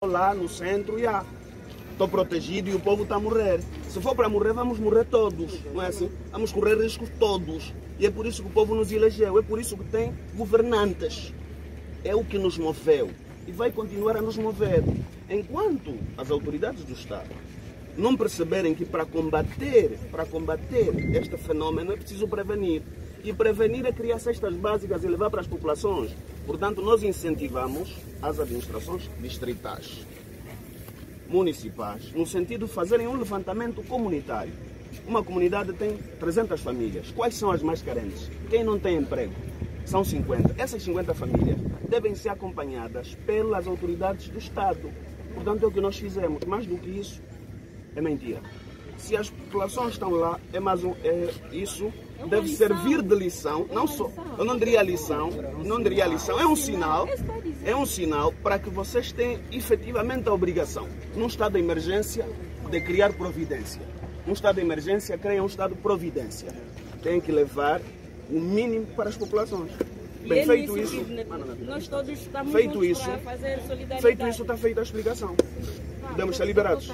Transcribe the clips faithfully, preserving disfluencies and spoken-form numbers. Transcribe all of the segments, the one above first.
lá no centro e ah, estou protegido e o povo está a morrer. Se for para morrer, vamos morrer todos, não é assim? Vamos correr riscos todos. E é por isso que o povo nos elegeu, é por isso que tem governantes. É o que nos moveu e vai continuar a nos mover. Enquanto as autoridades do Estado não perceberem que para combater, para combater este fenômeno é preciso prevenir. E prevenir é criar cestas básicas e levar para as populações. Portanto, nós incentivamos as administrações distritais, municipais, no sentido de fazerem um levantamento comunitário. Uma comunidade tem trezentas famílias. Quais são as mais carentes? Quem não tem emprego? São cinquenta. Essas cinquenta famílias devem ser acompanhadas pelas autoridades do Estado. Portanto, é o que nós fizemos. Mais do que isso, é mentira. Se as populações estão lá, é mais um, é, isso deve servir de lição. Não só, eu não diria lição, não diria lição. É um sinal, é um sinal para que vocês tenham efetivamente a obrigação, num estado de emergência, de criar providência. Num estado de emergência, creia um estado de providência. Tem que levar o mínimo para as populações. Bem, é feito isso, nós todos estamos feito isso, para fazer solidariedade. Feito isso, está feita a explicação. Podemos ser liberados.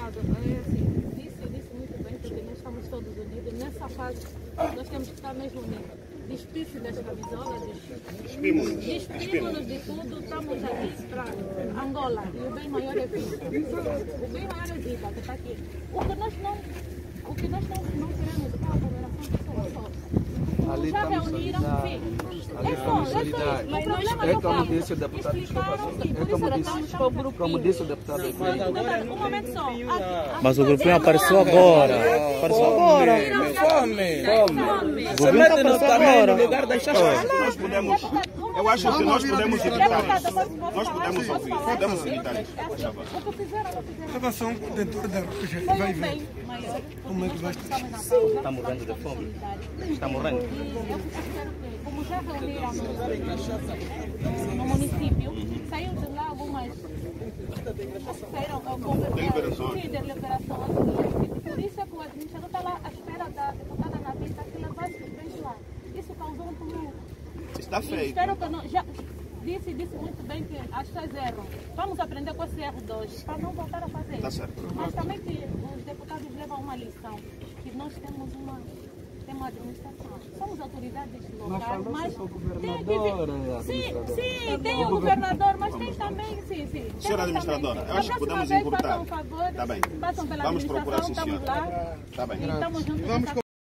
Todos unidos. Nessa fase, nós temos que estar mesmo unidos. Despir-se das camisolas, despimos-nos de tudo. Estamos aqui para Angola e o bem maior é vida. O bem maior é vida que está aqui. O que nós não, o que nós não, não queremos é a aglomeração de pessoas só. Ali Já estamos reuniram, sim. Ali É só, estamos é só isso. solidários. Mas o problema É do como país. disse o deputado, desculpa, Explicaram, sim, é por como isso disse, estamos para o grupinho. como disse o deputado. Um momento só. Mas o grupinho apareceu agora. Apareceu agora. Fome! Fome! O grupinho apareceu agora. Nós podemos, eu acho que nós podemos evitar isso. Nós podemos ouvir, podemos evitar isso. O que fizeram, não fizeram. Gravação dentro da rua, Foi vai um ver. bem maior. Como é que vai estar? Está morrendo de fome. Está morrendo. Eu espero que, como já reuniram no, no município, saiu de lá algumas saíram conversões, Deliberações. sim, deliberações. Por isso é que o administrador está lá à espera da deputada Navita que levasse os bens lá. Isso causou um tumulto. Está E feito. espero que não, já disse, disse muito bem que as pessoas erram. Vamos aprender com esse erro de hoje, para não voltar a fazer. Está certo. Mas também que os deputados levam uma lição, que nós temos uma, temos uma administração. Somos autoridades locais, mas tem que vir. Sim, sim, tem o governador, mas tem também, sim, sim. Senhora administradora, eu acho que podemos encurtar. Façam um favor, Tá bem. passam pela Vamos procurar, administração, sim, estamos senhora. lá. Está bem. E estamos juntos Vamos nessa